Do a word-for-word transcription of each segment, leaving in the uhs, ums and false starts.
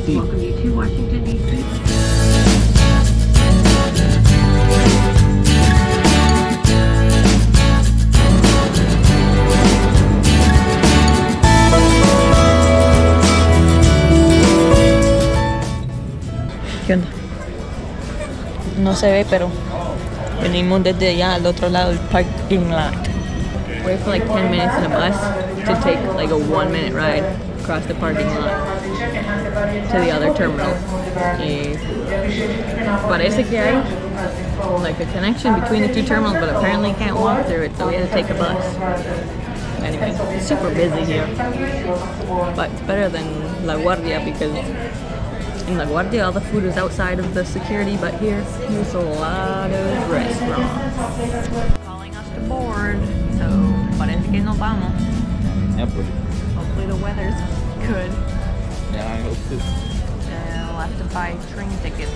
C. Welcome you to Washington, D C ¿Qué onda? No se ve, pero venimos desde allá al otro lado del parking lot. Wait for like ten minutes in a bus to take like a one minute ride across the parking lot to the other terminal. Y parece que hay like a connection between the two terminals, but apparently you can't walk through it, so we had to take a bus. Anyway, it's super busy here, but it's better than La Guardia because in La Guardia all the food is outside of the security, but here there's a lot of restaurants calling us to board, so parece que nos vamos. Yeah, pues. Hopefully the weather's good. Yeah, I hope so. And we'll have to buy train tickets.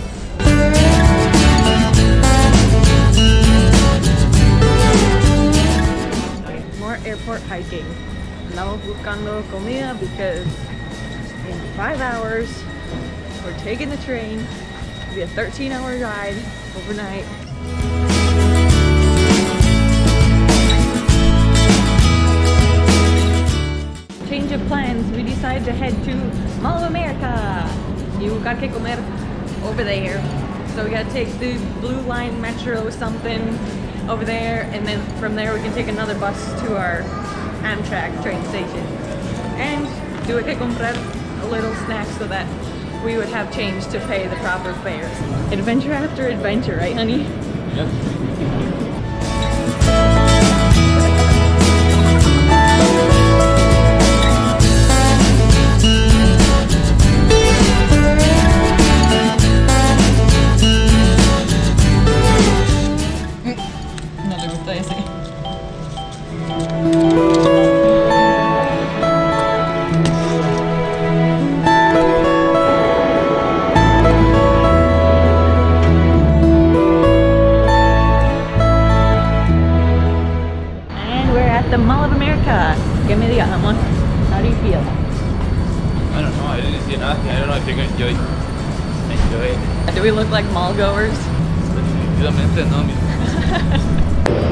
Okay, more airport hiking. Andamos buscando comida because in five hours we're taking the train. It'll be a thirteen hour ride overnight. Change of plans, we decided to head to Mall of America. You got que comer over there. So we gotta take the Blue Line Metro or something over there, and then from there we can take another bus to our Amtrak train station. And do que comprar a little snack so that we would have change to pay the proper fares. Adventure after adventure, right honey? Yep. No le gusta ese. The Mall of America. ¿Qué me digas, amor? How do you feel? I don't know, I didn't see nothing. I don't know if you're gonna enjoy enjoy it. Do we look like mall goers? Definitivamente no, mi.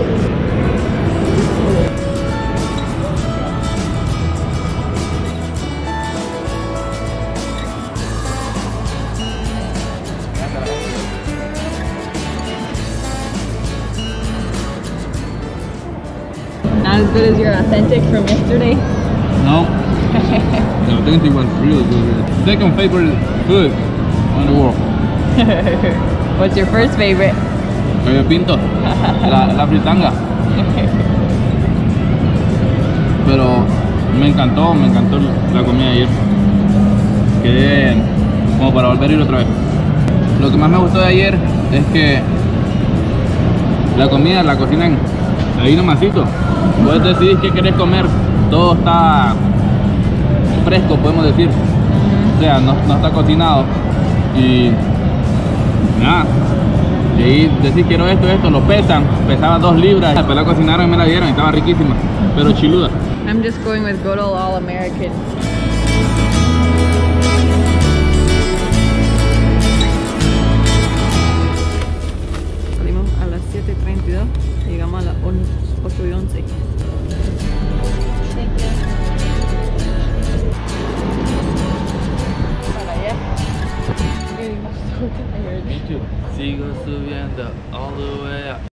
Not as good as your authentic from yesterday? No. The authentic was really good. Second favorite food on the world. What's your first favorite? Gallo pinto. La, la fritanga. Pero me encantó, me encantó la comida ayer. Quedé como para volver a ir otra vez. Lo que más me gustó de ayer es que la comida la cocinan ahí nomasito. Puedes decidir qué querés comer. Todo está fresco, podemos decir. O sea, no, no está cocinado. Y nada. Y ahí decís quiero esto, esto, lo pesan. Pesaba dos libras. Después la cocinaron y me la dieron y estaba riquísima. Pero chiluda. I'm just going with good old all-American. Salimos a las siete treinta y dos. Llegamos a las ocho y once. Para allá. Me too. Sigo subiendo all the way up.